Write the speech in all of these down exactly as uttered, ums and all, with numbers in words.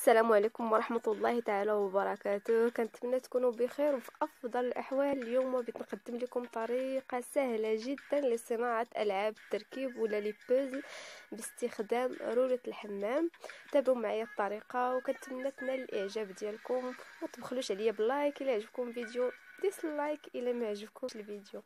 السلام عليكم ورحمة الله تعالى وبركاته. كنتمنى تكونوا بخير وفي أفضل الأحوال. اليوم بغيت نقدم لكم طريقة سهلة جدا لصناعة ألعاب التركيب ولا لي بوزل باستخدام رولة الحمام. تابعوا معايا الطريقة وكنتمنى تنال الإعجاب ديالكم. ما تبخلوش عليا باللايك إلا عجبكم الفيديو، ديسلايك إلا ما عجبكمش الفيديو.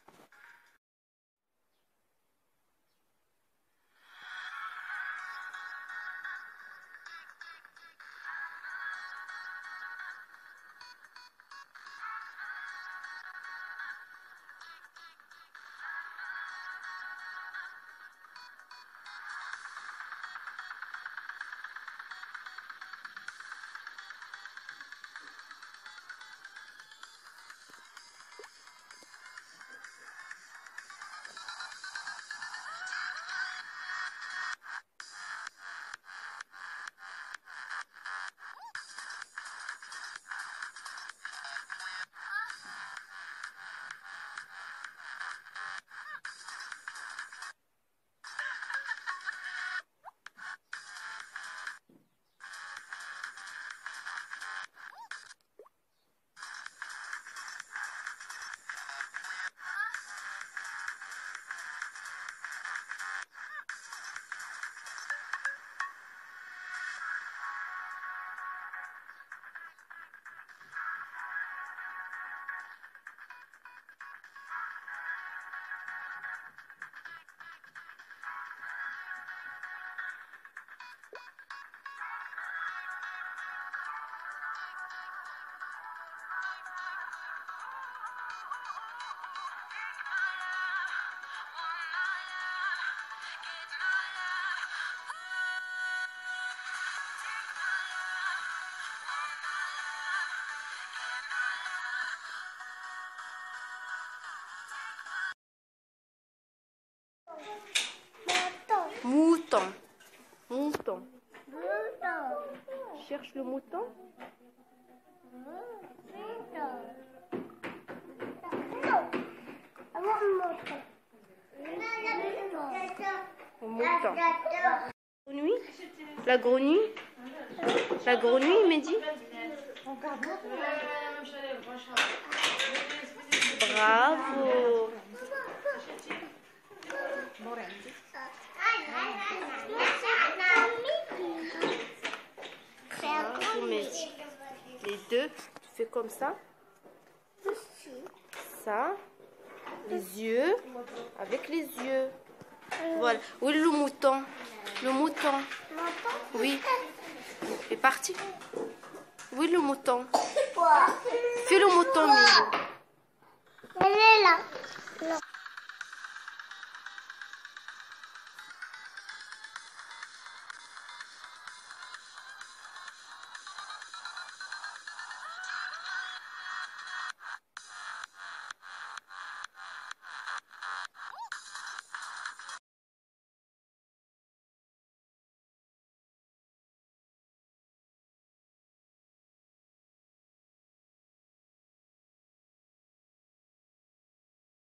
Mouton. Mouton. Cherche le mouton. Mouton. Grenouille. La grenouille. La grenouille, Mehdi. Bravo. Bravo, Mehdi. Les deux, tu fais comme ça. Ça. Les yeux. Avec les yeux. Voilà. Où est le mouton? Le mouton. Oui. Il est parti. Où est le mouton? Fais le mouton, Mehdi. Elle est là.